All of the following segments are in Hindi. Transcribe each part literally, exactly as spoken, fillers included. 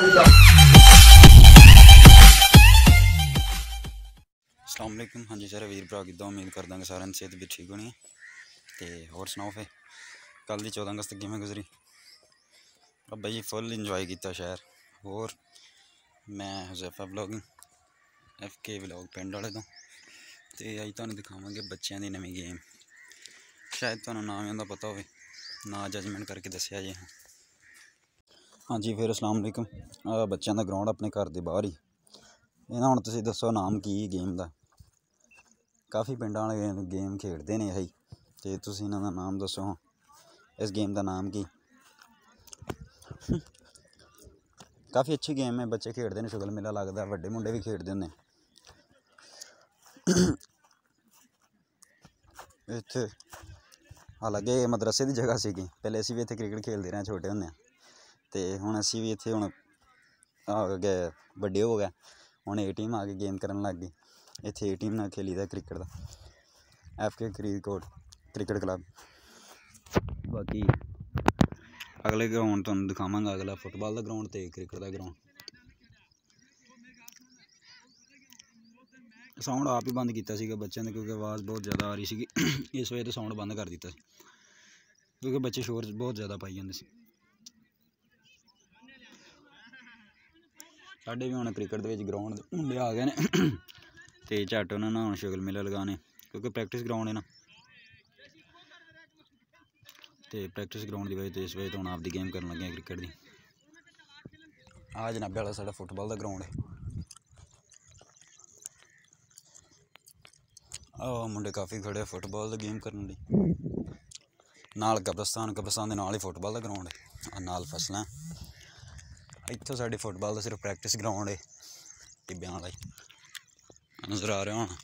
अस्सलाम वालेकुम। हाँ जी सारे वीर भरा किदा उम्मीद करदा कि सारे सेहत भी ठीक होनी है। तो होर सुनाओ फिर कल दी चौदह अगस्त किमें गुजरी? अब भाई फुल इंजॉय किया शहर। और मैं हुज़ैफा ब्लॉगिंग एफ के ब्लॉग पिंड वाले तो तो अज तुहानूं दिखावांगे बच्चों की नवीं गेम। शायद तुहानूं नाम इहदा पता हो ना, जजमेंट करके दस्सिया जे। हाँ जी फिर अस्सलाम वालेकुम। बच्चों का ग्राउंड अपने घर के बाहर ही इन्हां हुण तुसीं दस्सो नाम की गेम का। काफ़ी पिंडां वाले गेम खेडते हैं यही, तो तुसीं इन्हां दा नाम दस्सो इस गेम का नाम की। काफ़ी अच्छी गेम है, बच्चे खेडते हैं, शुगल मेला लगता, वड्डे मुंडे भी खेडते होंगे। इत्थे हालांकि मदरसे की जगह सी, पहले असीं भी इत्थे क्रिकेट खेलते रहे छोटे होंदे, तो हुण असीं भी इत्थे हुण आ गए वड्डे हो गए, हुण ए टीम आ के गेम करन लग गई। इत्थे ए टीम नाल खेली दा क्रिकेट का एफ के फरीदकोट क्रिकेट क्लब। बाकी अगले ग्राउंड तुहानूं दिखावांगा, अगला फुटबॉल का ग्राउंड तो क्रिकेट का ग्राउंड। साउंड आप ही बंद किया सीगा बच्चों ने, क्योंकि आवाज़ बहुत ज़्यादा आ रही सी, इस वजह तो साउंड बंद कर दिता, क्योंकि बच्चे शोर बहुत ज़्यादा पाई जाते सी। साढ़े भी हुण क्रिकेट के ग्राउंड मुंडे आ गए ने, तो झट उन्होंने हुण शुगल मेला लगाने, क्योंकि प्रैक्टिस ग्राउंड है ना, तो प्रैक्टिस ग्राउंड की वजह तो इस वजह तो हुण आपकी गेम करन लगे क्रिकेट की। आ जनाबे वाला साडा फुटबॉल का ग्राउंड है। आ मुंडे काफ़ी खड़े फुटबॉल की गेम करने लई। नाल कब्रस्तान कब्रस्तान के नाल ही फुटबॉल का ग्राउंड है, नाल फसलां। इत्थों साडी फुटबॉल का सिर्फ प्रैक्टिस ग्राउंड है, टिब्बियां वाला नज़र आ रहा होना।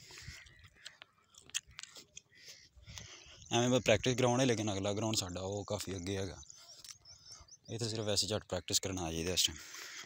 एवें बस प्रैक्टिस ग्राउंड है, लेकिन अगला ग्राउंड साडा वो काफ़ी अगे है। इत्थे सिर्फ वैसे झट प्रैक्टिस करना आ जाइए इस टाइम।